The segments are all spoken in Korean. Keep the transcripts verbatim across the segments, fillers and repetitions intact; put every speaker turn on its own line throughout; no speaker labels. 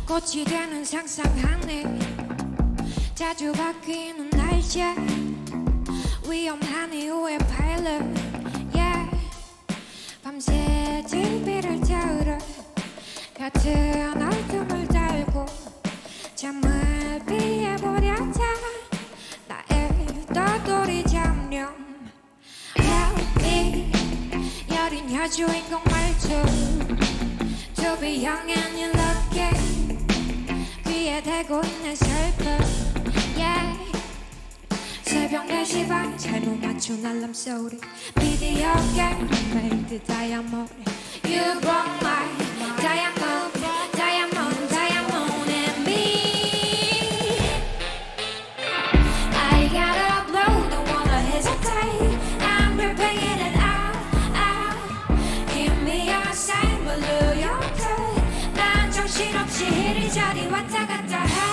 꽃이 되는 상상하네. 자주 바뀌는 날씨 위험한 이유의 파일럿 yeah. 밤새 티비를 태우러 같은 어둠을 달고 잠을 피해버렸다. 나의 떠돌이 잡념 Help me 여린 여주인공 말투 To be young and you lucky 귀에 대고 있는 슬픔 yeah. 새벽 네 시 반 잘못 맞춘 알람 소리 비디오 게임 made diamond You broke my diamond diamond diamond and me I gotta blow don't wanna hesitate I'm repaying it out out Give me a sign blue your touch 난 정신없이 이리저리 왔다 갔다 해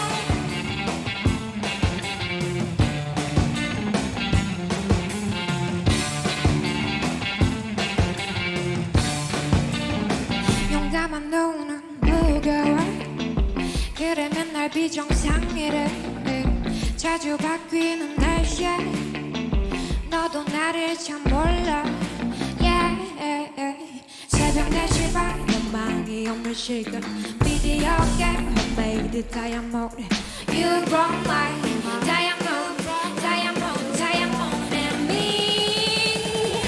용감한 너는 무거워 그래 맨날 비정상이래 자주 바뀌는 날씨에 너도 나를 참 몰라 yeah. 새벽 네 시 반 연망이 없는 시간 비디오 게임 homemade diamond You broke my diamond diamond diamond and me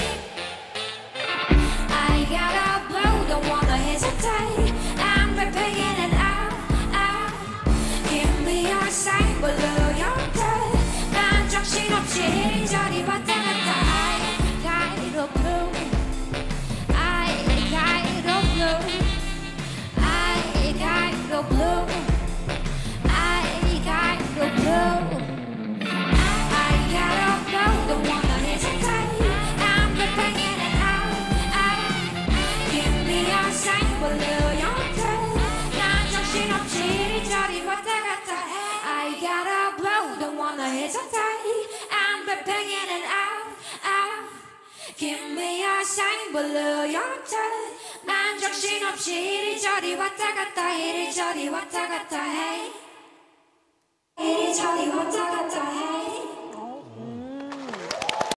I gotta blow don't wanna hesitate I'm repaying it out out Give me a sign below your touch 난 정신없이 이리저리 왔다 갔다 I got it all blue I got it all blue I got it all blue I got it all blue I gotta blow don't wanna hesitate I'm repaying it out out Give me a sign below your touch 난 정신없이 이리저리 왔다 갔다 해 I gotta blow don't wanna hesitate I'm repaying it out out Give me a sign below your touch 난 정신없이 이리저리 왔다 갔다 이리저리 왔다 갔다 해 이리저리 왔다 갔다 해